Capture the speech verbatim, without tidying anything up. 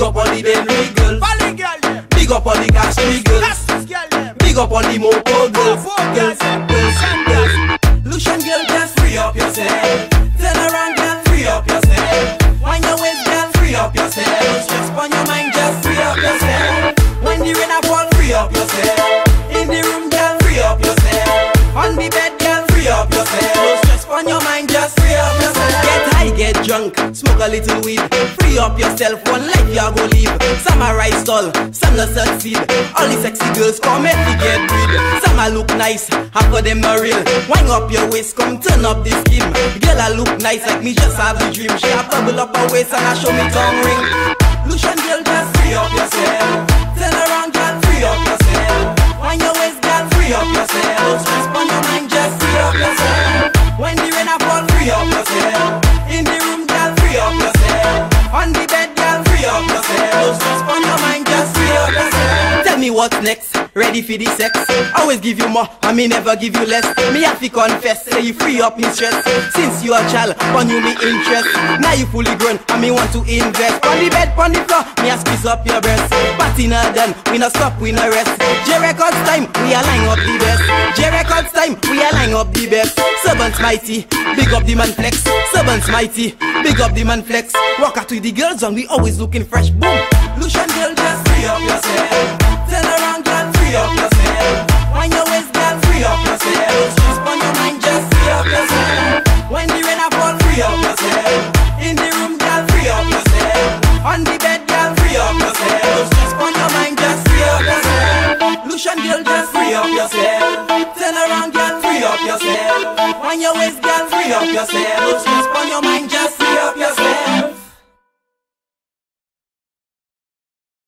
up all the Benry girls. Valley girl them. Big up all the Cashmere girls. Cactus girl them. Big up all the Mopo girls. Mopo Girls, girls. girls, girls. Lucian girl, just free up yourself. Turn around, girl, free up yourself. Wind your waist, girl, free up yourself. Don't stress on your mind, just free up yourself. When the rain a fall, free up yourself. In the room, girl, free up yourself. On the bed, girl, free up yourself. Don't stress on your mind, just free up yourself. Get high, get drunk, smoke a little weed. Free up yourself, one life you go live. Some a rise tall, some not succeed. All the sexy girls come and they get breed. Some a look nice, half of them not real. Wind up your waist, come turn up the skin. Girl a look nice like me, just have the dream. She a bubble up her waist and a show me tongue ring. Lucian girl, just free up yourself. Turn around, girl, free up yourself. Wind your waist, girl, free up yourself. Don't stress on your mind, just free up yourself. When the rain a fall, free up yourself. In the room, girl, free up yourself. On the bed, girl, free up yourself. Don't stress on your mind, just free up yourself. Tell me what's next, ready for the sex. Always give you more, I may never give you less. Me have to confess, say you free up me stress. Since you a child, on you me interest. Now you fully grown, I me want to invest. On the bed, on the floor, me a squeeze up your breast. Party not done, we not stop, we not rest. J Records time, we are line up the best. J Records time, we are line up the best. Servants mighty, big up the man flex. Servants mighty, big up the man flex. Walk out with the girls and we always looking fresh. Boom, Lucian girl, just free up yourself. Turn around, girl, free up yourself. Wind your waist, girl, free up yourself. Don't stress on your mind, just free up yourself. When the rain a fall, free up yourself. In the room, girl, free up yourself. On the bed, girl, free up yourself. Don't stress on your mind, just free up yourself. Lucian girl, just free up yourself. Turn around, girl, free up yourself. Wind your waist, girl, free up yourself. Don't stress on your mind, just